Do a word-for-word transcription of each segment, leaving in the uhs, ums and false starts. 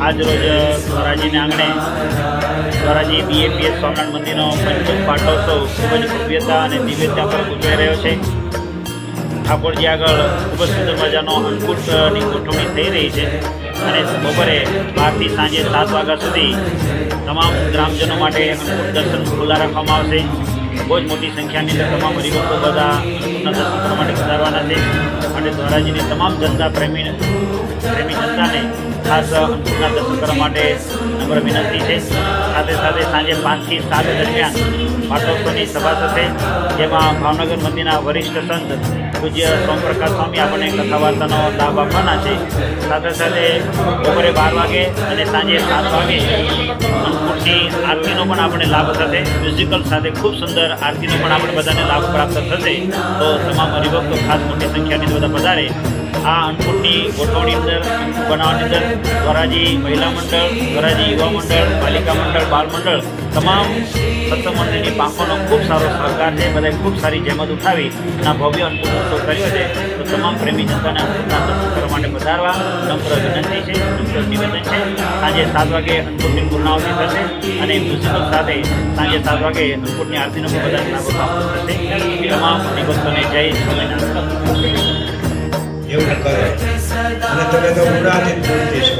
આજ રોજ ધોરાજીના આંગણે ધોરાજી બીએપીએસ સ્વામિનારાયણ મંદિરનો પંચમ પાટોત્સવ ખૂબ જ ભવ્યતા અને દિવ્યતા પર ઉજવાઈ રહ્યો છે। ઠાકોરજી આગળ ખૂબ જ સુંદર મજાનો અંકુટની ગોઠવણી થઈ રહી છે અને બપોરે બારથી સાંજે સાત વાગ્યા સુધી તમામ ગ્રામજનો માટે અંકુટ દર્શન ખુલ્લા રાખવામાં આવશે। બહુ જ મોટી સંખ્યાની અંદર તમામ હરિભક્તો બધા અંકુટના દર્શન કરવા માટે પધારવાના છે અને ધોરાજીની તમામ જનતા પ્રેમી પ્રેમી જનતાને ખાસ અંકુટના દર્શન કરવા માટે નમ્ર વિનંતી છે। સાથે સાથે સાંજે પાંચથી સાત દરમિયાન પાટોત્સવની સભા થશે, જેમાં ભાવનગર મંદિરના વરિષ્ઠ સંત પૂજ્ય સોમપ્રકાશ સ્વામી આપણને કથા વાર્તાનો લાભ આપવાના છે। સાથે સાથે બપોરે બાર વાગે અને સાંજે સાત વાગે અંકુટની આરતીનો પણ આપણે લાભ થશે। મ્યુઝિકલ સાથે ખૂબ સુંદર આરતીનો પણ આપણે બધાને લાભ પ્રાપ્ત થશે। તો તમામ હરિભક્તો ખાસ મોટી સંખ્યાની બધા પધારે। આ અંકુટની ગોઠવણી અંદર બનાવવાની અંદર ધોરાજી મહિલા મંડળ, ધોરાજી યુવા મંડળ, પાલિકા મંડળ, બાળ મંડળ તમામ સત્સંગ મંદિરની પાંખોનો ખૂબ સારો સહકાર છે। બધાએ ખૂબ સારી જહેમત ઉઠાવી અને ભવ્ય અંકુટ ઉત્સવ કર્યો છે। તો તમામ પ્રેમી જનતાને અંકુટના દર્શન કરવા માટે પધારવા નમ્ર વિનંતી છે, નમ્ર નિવેદન છે। સાંજે સાત વાગે અંકુટની પૂર્ણાવતી થશે અને મ્યુઝિકલ સાથે સાંજે સાત વાગે અંકુટની આરતીનો પણ બધાને લાભ પ્રાપ્ત થશે। તમામ હરિભક્તોને જય સ્વામિનારાયણ। એવું કરે અને તમે તો ઉડાથી પૂરતી છો,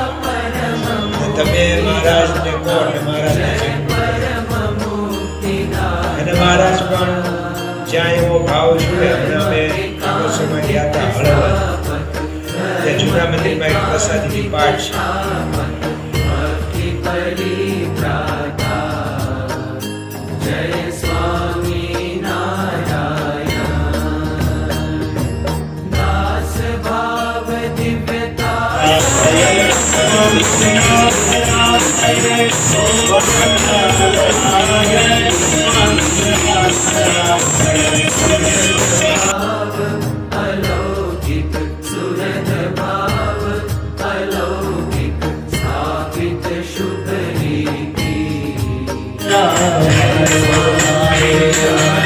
તમે મહારાજને કહો અને મહારાજને અને મહારાજ પણ જ્યાં એવો ભાવ જોઈએ। હમણાં અમે આખો સમય ગયા હતા હળવદ, ત્યાં જૂના મંદિરમાં એક પ્રસાદીની પાઠ अलौकिक सुरत भाव, अलौकिक स्थापित शुभ रीति।